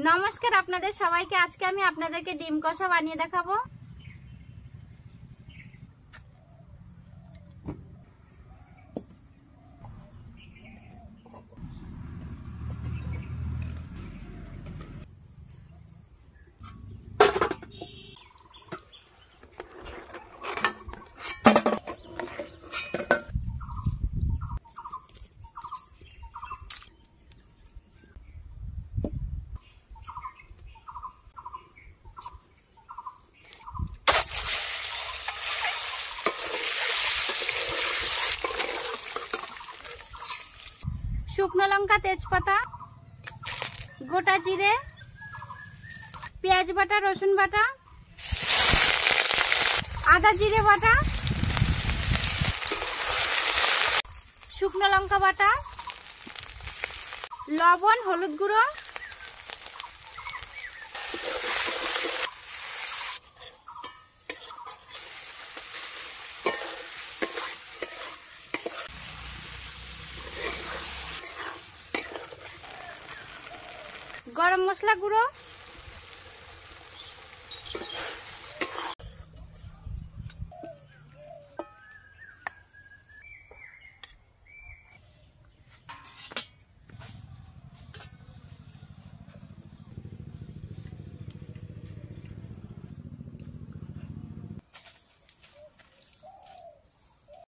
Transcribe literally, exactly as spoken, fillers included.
नमस्कार आपनादेर सबाइके आजके आमी आपनादेरके डिम कषा बानिये देखाबो। शुकनो लंका तेजपाता गोटा जिरे पेঁয়াজ बाटा रसुन बाटा आदा जिरे बाटा शुकनो लंका बाटा लवण हलुद गुঁড়ো गरम मसला गुঁড়ো